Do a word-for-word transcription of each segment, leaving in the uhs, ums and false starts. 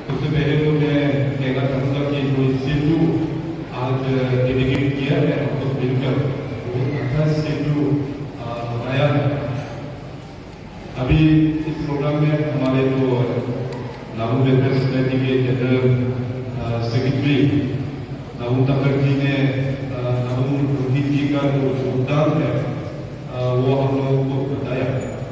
सबसे पहले तो मैं कहना चाहूँगा कि जो स्टेचू आज डेडिकेट किया है हम लोग मिलकर, बहुत अच्छा स्टेचू बनाया है। अभी इस प्रोग्राम में हमारे जो नामू वेलफेयर सोसाइटी के जनरल सेक्रेटरी नामू तकर जी ने नामू रोहित जी का जो योगदान है वो हम लोगों को बताया।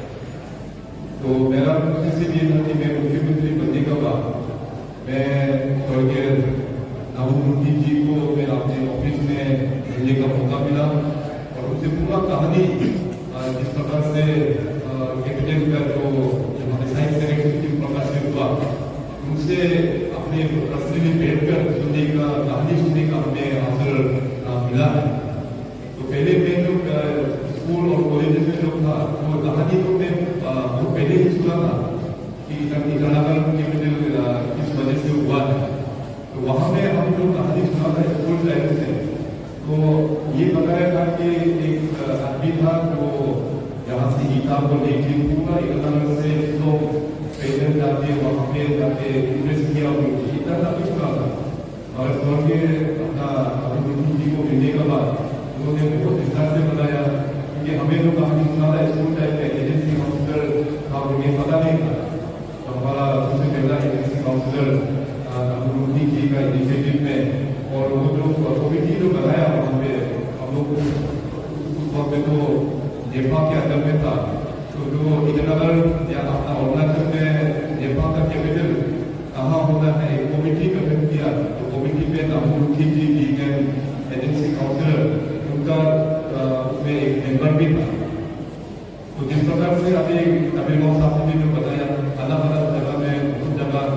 तो मेरा उद्देश्य ये था कि मैं मुख्यमंत्री बनने के बाद मैं स्वर्गीय नामू रोहित जी को मैं अपने ऑफिस में मिलने का मौका मिला और उनसे पूरा कहानी जिस प्रकार से कैपिटल का जो हमारे साइंस सेक्रेटरी प्रकाश से हुआ उनसे अपने पर्सनली बैठकर सुनने का कहानी सुनने का हमें अवसर मिला है। तो पहले मैं जो स्कूल और कॉलेज में जो था वो कहानी तो मैं बहुत पहले ही सुना था कि ईटानगर कैपिटल किस वजह से हुआ है। तो वहाँ में हम जो कहानी सुना था स्कूल टाइम से, तो ये बताया था कि एक आदमी था जो यहाँ से ईटा को लेके पूरा ईटानगर से लोग पैदल जाके वहाँ पे जाके इन्वेस्ट किया इतना था कुछ सुना था। और स्वर्गीय अपना अभिमन्यु जी को मिलने के बाद उन्होंने बहुत विस्तार से बताया कि हमें जो कहानी सुना था स्कूल टाइम में एजेंसी काउंसलर था उन्हें पता नहीं था। तो हमारा सबसे पहला एजेंसी काउंसलर अभिमन्यु जी का इनिशिएटिव में और वो जो कमिटी जो बनाया वहाँ पे हम लोग उस वक्त में तो नेपा के अंदर में था। तो जो ईटानगर या अपना अरुणाचल में नेपा का कैपिटल कहाँ होता है एक कमिटी गठन किया। तो कमिटी में नामू Rohit ji legal agency counsellor उनका उसमें एक मेंबर भी था। तो जिस प्रकार से अभी तमिलनाडु साहब ने जो बताया अलग अलग जगह में बहुत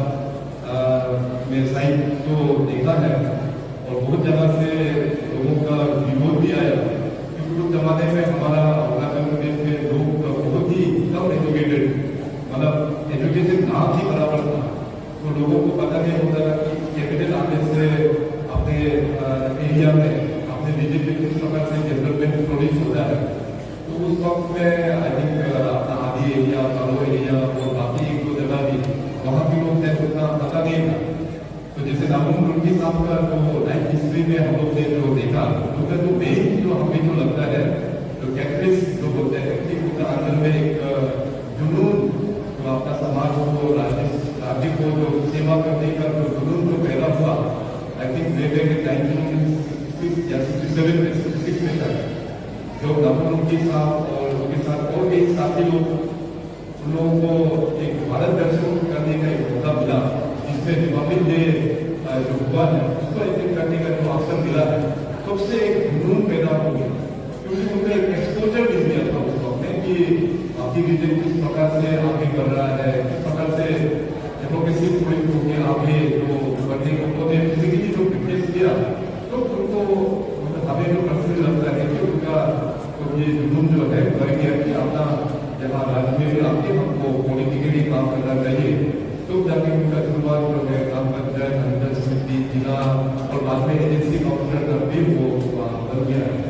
जगह में साइट तो देखा है और बहुत जगह से लोगों का विरोध भी आया क्योंकि उस जमाने में हमारा अरुणाचल प्रदेश में लोग बहुत ही कम एजुकेटेड, मतलब एजुकेशन ना ही बराबर था। तो लोगों को पता नहीं होता था कि कैपिटल आने से अपने एरिया में अपने रीजन में किस प्रकार से डेवलपमेंट प्रोड्यूस होता है। तो उस वक्त में आई थिंक अपना आदि एरिया कालो एरिया और बाकी एक दो जगह भी वहाँ भी लोग थे उतना पता नहीं था। तो जैसे नामू रोहित साहब का जो लाइफ हिस्ट्री में हम लोग ने जो देखा उसका जो मेन जो हमें जो लगता है जो कैटलिस्ट जो बोलते हैं कि उसका अंदर में एक जुनून जो अपना समाज को राज्य राज्य को जो सेवा करने का जो जुनून जो पैदा हुआ आई थिंक वे वे नाइनटीन सिक्सटी या सिक्सटी सेवन में सिक्सटी सिक्स में था जो नामू रोहित साहब और उनके साथ और कई साथी लोग उन लोगों को एक भारत दर्शन करने का एक मौका मिला जिसमें रिपब्लिक डे जो हुआ है उसको अटेंड करने का जो अवसर मिला है तब से एक जुनून पैदा हो गया क्योंकि उनको एक एक्सपोजर मिल गया था उस वक्त में कि आपकी रीजन किस प्रकार से आगे बढ़ रहा है, किस प्रकार से डेमोक्रेसी पूरी होकर आगे जो बढ़ने को उन्होंने फिजिकली जो फिटनेस किया तो उनको मतलब हमें जो पर्सनली लगता है कि उनका तो ये जुनून जो है बढ़ गया कि अपना यहाँ राज्य में आके हमको पॉलिटिकली काम करना चाहिए। तो जाके उनका शुरुआत जो है ग्राम पंचायत अंचल समिति जिला और बाद में एजेंसी काउंसलर का भी वो बन गया है।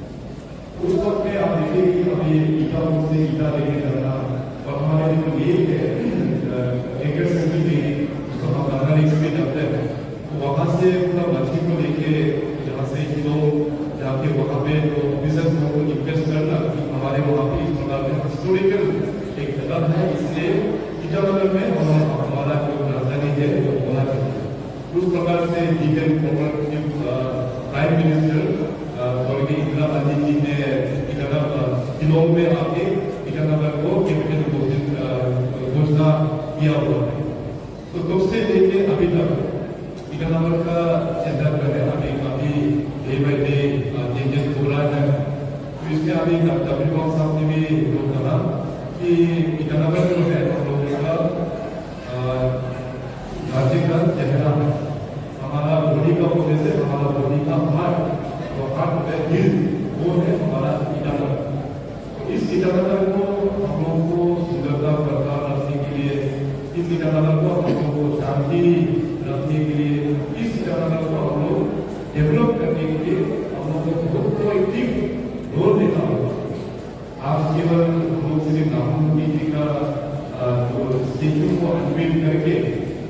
उस वक्त में आप देखिए कि अभी ईटा से ईटा लेके जाना और हमारे जो लेक है क्रिकेट सेंटर भी उसको हम गंगा लेक में जाते हैं तो वहाँ से पूरा मछली को लेके जहाँ से कि लोग जाके वहाँ पे जो ऑफिसर्स को इन्वेस्ट करना हमारे वहाँ पे इस प्रकार का हिस्टोरिकल एक जगह है इसलिए ईटानगर में हमारा जो राजधानी है वो होना चाहिए। उस प्रकार से लीगल फॉर्मर प्राइम मिनिस्टर स्वर्गीय इंदिरा गांधी जी ने ईटानगर शिलोंग में आके ईटानगर को कैपिटल घोषणा किया हुआ है। तो तब से लेके अभी तक ईटानगर का चेहरा जो है अभी काफी डे बाई डे चेंजेस हो रहा है। तो इसमें अभी तमिलनाडु साहब ने भी जो कहा कि ईटानगर जो है हम लोगों का राज्य का चेहरा है। हमारा बॉडी का होने से हमारा बॉडी का हार्ट तो हार्ट है दिल वो है हमारा ईटानगर। तो इस ईटानगर को हम लोगों को सुंदरता बरकरार रखने के लिए, इस ईटानगर को हम लोगों को शांति रखने के लिए, इस ईटानगर को हम लोग डेवलप करने के लिए हम लोगों को बहुत प्रोएक्टिव रोल देना होगा। आज केवल हम लोग सिर्फ नामू रोहित जी का जो स्टेचू को अनवील करके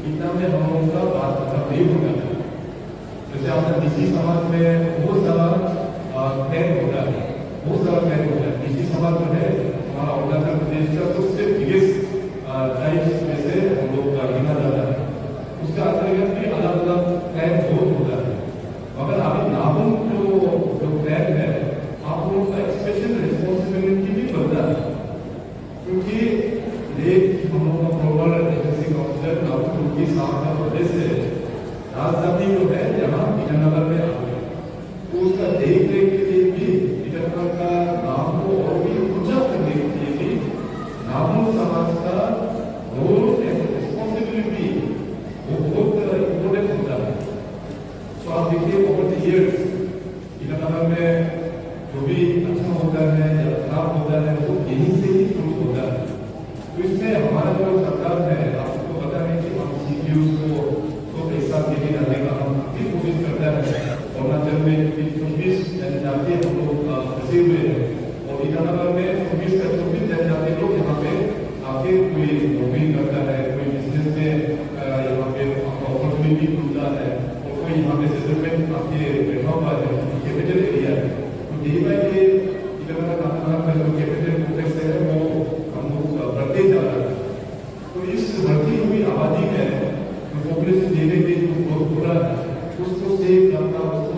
इतना में हम लोगों का बात खत्म नहीं होगा। जैसे आपने किसी समाज में बहुत सारा कैंप होता है, बहुत सारा कैंप होता है। किसी समाज जो है हमारा अरुणाचल प्रदेश का सबसे बिगेस्ट ट्राइब्स में से हम लोग का गिना जाता है। उसका अंतर्गत भी अलग अलग कैंप बहुत होता है। मगर अभी नाबुन जो जो कैंप है, आप लोगों का एक स्पेशल रिस्पॉन्सिबिलिटी भी बनता है, क्योंकि एक हम लोग का ग्लोबल एजेंसी का ऑफिसर नाबुन की साहब का वजह से राजधानी जो है यहाँ ईटानगर में आ गई, तो उसका देख रेख के लिए भी ईटानगर का नाम को और भी ऊंचा करने के लिए भी नाबुन समाज का रोल एंड रिस्पॉन्सिबिलिटी वो बहुत इम्पोर्टेंट होता है। तो आप देखिए ओवर द इयर्स ईटानगर में जो भी अच्छा होता है या खराब होता है वो यहीं से ही शुरू होता है। तो इसमें हमारा जो सरकार है, आपको पता है कि हम सीपीयूज को तो पैसा देने जाने का हम काफी कोशिश करते हैं। अरुणाचल में चौबीस जनजाति हम लोग फंसे हुए हैं और ईटानगर में चौबीस का चौबीस जनजाति लोग यहाँ पे आके कोई नौकरी करता है, कोई बिजनेस में यहाँ पे अपॉर्चुनिटी मिलता है और कोई यहाँ पे सेटलमेंट आके बैठा हुआ है, कैपिटल एरिया है। तो डे बाई डे ईटानगर का जो कैपिटल कॉम्प्लेक्स है वो हम लोग बढ़ते जा रहा है। तो इस बढ़ती हुई आबादी में पॉपुलेशन धीरे धीरे ग्रोथ हो रहा है, उसको सेव करना, उसको